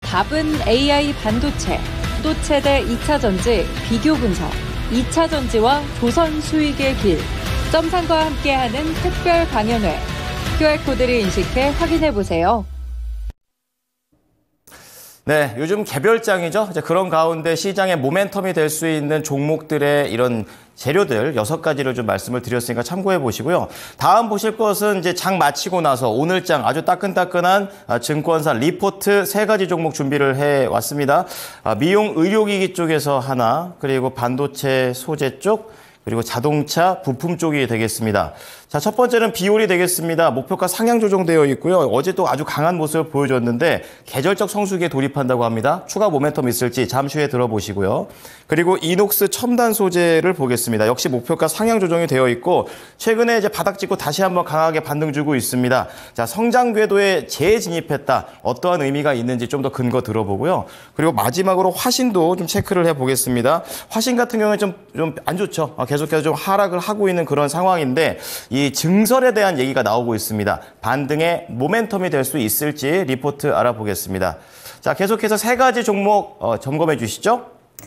답은 AI 반도체. 또 최대 2차 전지 비교 분석. 2차 전지와 조선 수익의 길. 점상과 함께하는 특별 강연회. QR코드를 인식해 확인해보세요. 네, 요즘 개별장이죠. 이제 그런 가운데 시장의 모멘텀이 될 수 있는 종목들의 이런 재료들 6가지를 좀 말씀을 드렸으니까 참고해 보시고요. 다음 보실 것은 이제 장 마치고 나서 오늘 장 아주 따끈따끈한 증권사 리포트 3가지 종목 준비를 해 왔습니다. 미용 의료기기 쪽에서 하나, 그리고 반도체 소재 쪽, 그리고 자동차 부품 쪽이 되겠습니다. 자, 첫 번째는 비올이 되겠습니다. 목표가 상향 조정되어 있고요. 어제 또 아주 강한 모습을 보여줬는데 계절적 성수기에 돌입한다고 합니다. 추가 모멘텀 있을지 잠시 후에 들어보시고요. 그리고 이녹스 첨단 소재를 보겠습니다. 역시 목표가 상향 조정이 되어 있고 최근에 이제 바닥 찍고 다시 한번 강하게 반등 주고 있습니다. 자, 성장 궤도에 재진입했다. 어떠한 의미가 있는지 좀 더 근거 들어보고요. 그리고 마지막으로 화신도 좀 체크를 해보겠습니다. 화신 같은 경우는 좀 안 좋죠. 계속해서 좀 하락을 하고 있는 그런 상황인데 이 증설에 대한 얘기가 나오고 있습니다. 반등의 모멘텀이 될 수 있을지 리포트 알아보겠습니다. 자, 계속해서 3가지 종목 점검해 주시죠.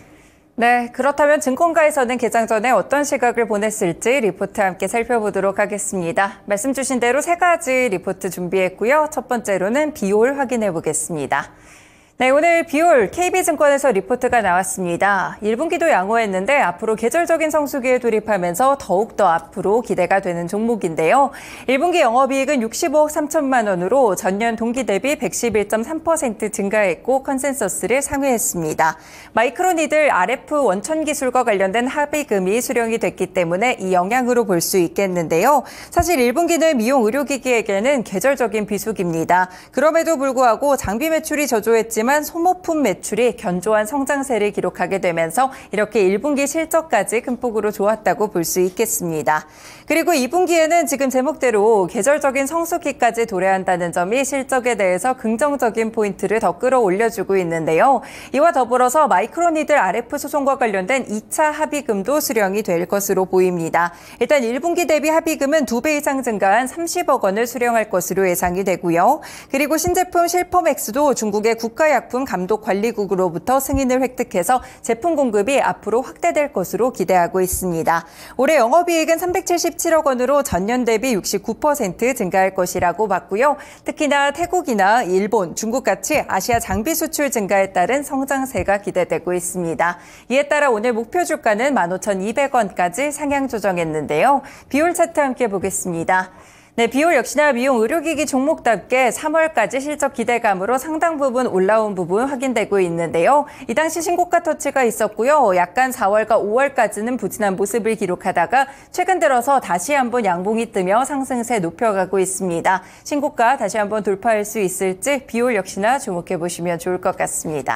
네, 그렇다면 증권가에서는 개장 전에 어떤 시각을 보냈을지 리포트 함께 살펴보도록 하겠습니다. 말씀 주신 대로 3가지 리포트 준비했고요. 첫 번째로는 비올 확인해 보겠습니다. 네, 오늘 비올 KB증권에서 리포트가 나왔습니다. 1분기도 양호했는데 앞으로 계절적인 성수기에 돌입하면서 더욱더 앞으로 기대가 되는 종목인데요. 1분기 영업이익은 65억 3천만 원으로 전년 동기 대비 111.3% 증가했고 컨센서스를 상회했습니다. 마이크로니들 RF 원천 기술과 관련된 합의금이 수령이 됐기 때문에 이 영향으로 볼 수 있겠는데요. 사실 1분기는 미용 의료기기에게는 계절적인 비수기입니다. 그럼에도 불구하고 장비 매출이 저조했지만 소모품 매출이 견조한 성장세를 기록하게 되면서 이렇게 1분기 실적까지 큰 폭으로 좋았다고 볼 수 있겠습니다. 그리고 2분기에는 지금 제목대로 계절적인 성수기까지 도래한다는 점이 실적에 대해서 긍정적인 포인트를 더 끌어올려주고 있는데요. 이와 더불어서 마이크로니들 RF 소송과 관련된 2차 합의금도 수령이 될 것으로 보입니다. 일단 1분기 대비 합의금은 2배 이상 증가한 30억 원을 수령할 것으로 예상이 되고요. 그리고 신제품 실퍼맥스도 중국의 국가약품 감독관리국으로부터 승인을 획득해서 제품 공급이 앞으로 확대될 것으로 기대하고 있습니다. 올해 영업이익은 377억 원으로 전년 대비 69% 증가할 것이라고 봤고요. 특히나 태국이나 일본, 중국같이 아시아 장비 수출 증가에 따른 성장세가 기대되고 있습니다. 이에 따라 오늘 목표 주가는 15,200원까지 상향 조정했는데요. 비올 차트 함께 보겠습니다. 네, 비올 역시나 미용 의료기기 종목답게 3월까지 실적 기대감으로 상당 부분 올라온 부분 확인되고 있는데요. 이 당시 신고가 터치가 있었고요. 약간 4월과 5월까지는 부진한 모습을 기록하다가 최근 들어서 다시 한번 양봉이 뜨며 상승세 높여가고 있습니다. 신고가 다시 한번 돌파할 수 있을지 비올 역시나 주목해 보시면 좋을 것 같습니다.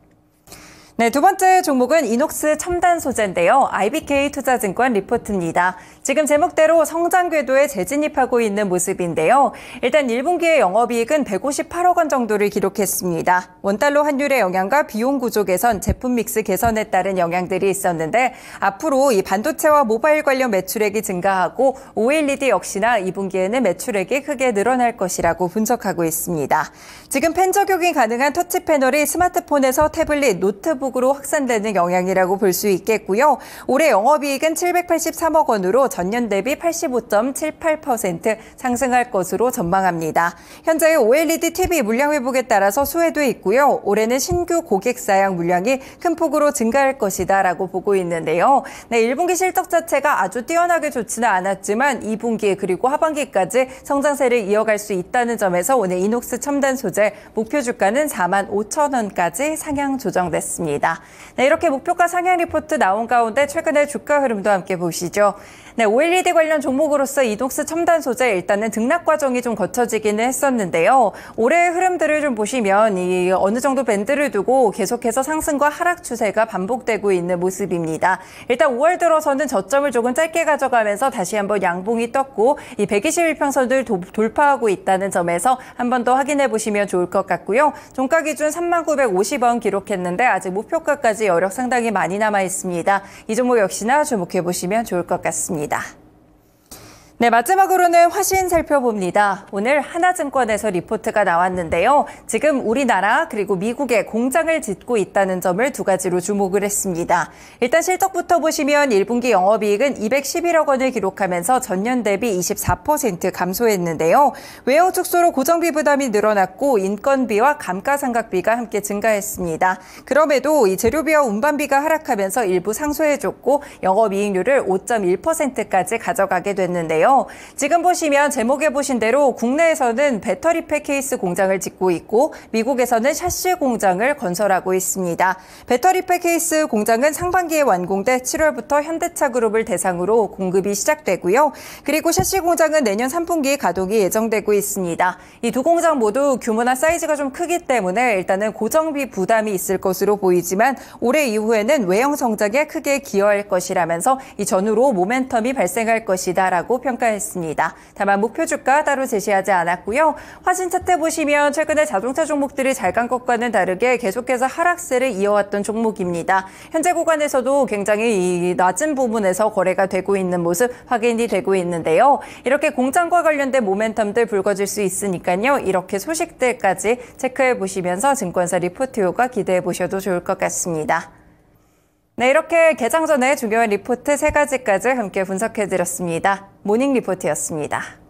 네, 두 번째 종목은 이녹스 첨단 소재인데요. IBK 투자증권 리포트입니다. 지금 제목대로 성장 궤도에 재진입하고 있는 모습인데요. 일단 1분기의 영업이익은 158억 원 정도를 기록했습니다. 원달러 환율의 영향과 비용 구조 개선, 제품 믹스 개선에 따른 영향들이 있었는데 앞으로 이 반도체와 모바일 관련 매출액이 증가하고 OLED 역시나 2분기에는 매출액이 크게 늘어날 것이라고 분석하고 있습니다. 지금 펜 적용이 가능한 터치 패널이 스마트폰에서 태블릿, 노트북으로 확산되는 영향이라고 볼 수 있겠고요. 올해 영업이익은 783억 원으로 전년 대비 85.78% 상승할 것으로 전망합니다. 현재 OLED TV 물량 회복에 따라서 수혜도 있고요. 올해는 신규 고객 사양 물량이 큰 폭으로 증가할 것이다라고 보고 있는데요. 네, 1분기 실적 자체가 아주 뛰어나게 좋지는 않았지만 2분기 그리고 하반기까지 성장세를 이어갈 수 있다는 점에서 오늘 이녹스 첨단 소재 목표 주가는 45,000원까지 상향 조정됐습니다. 네, 이렇게 목표가 상향 리포트 나온 가운데 최근의 주가 흐름도 함께 보시죠. 네, OLED 관련 종목으로서 이녹스 첨단 소재 일단은 등락 과정이 좀 거쳐지기는 했었는데요. 올해의 흐름들을 좀 보시면 이 어느 정도 밴드를 두고 계속해서 상승과 하락 추세가 반복되고 있는 모습입니다. 일단 5월 들어서는 저점을 조금 짧게 가져가면서 다시 한번 양봉이 떴고 이 121평선을 돌파하고 있다는 점에서 한 번 더 확인해 보시면 좋을 것 같고요. 종가 기준 3950원 기록했는데 아직 목표가까지 여력 상당히 많이 남아 있습니다. 이 종목 역시나 주목해 보시면 좋을 것 같습니다. 네, 마지막으로는 화신 살펴봅니다. 오늘 하나증권에서 리포트가 나왔는데요. 지금 우리나라 그리고 미국에 공장을 짓고 있다는 점을 두 가지로 주목을 했습니다. 일단 실적부터 보시면 1분기 영업이익은 211억 원을 기록하면서 전년 대비 24% 감소했는데요. 외형 축소로 고정비 부담이 늘어났고 인건비와 감가상각비가 함께 증가했습니다. 그럼에도 이 재료비와 운반비가 하락하면서 일부 상쇄해줬고 영업이익률을 5.1%까지 가져가게 됐는데요. 지금 보시면 제목에 보신 대로 국내에서는 배터리팩 케이스 공장을 짓고 있고 미국에서는 샤시 공장을 건설하고 있습니다. 배터리팩 케이스 공장은 상반기에 완공돼 7월부터 현대차 그룹을 대상으로 공급이 시작되고요. 그리고 샤시 공장은 내년 3분기 가동이 예정되고 있습니다. 이 두 공장 모두 규모나 사이즈가 좀 크기 때문에 일단은 고정비 부담이 있을 것으로 보이지만 올해 이후에는 외형 성장에 크게 기여할 것이라면서 이 전후로 모멘텀이 발생할 것이다라고 평가했습니다. 다만 목표 주가 따로 제시하지 않았고요. 화신 차트 보시면 최근에 자동차 종목들이 잘 간 것과는 다르게 계속해서 하락세를 이어왔던 종목입니다. 현재 구간에서도 굉장히 이 낮은 부분에서 거래가 되고 있는 모습 확인이 되고 있는데요. 이렇게 공장과 관련된 모멘텀들 불거질 수 있으니까요. 이렇게 소식들까지 체크해 보시면서 증권사 리포트 효과 기대해 보셔도 좋을 것 같습니다. 네, 이렇게 개장 전에 중요한 리포트 3가지까지 함께 분석해드렸습니다. 모닝 리포트였습니다.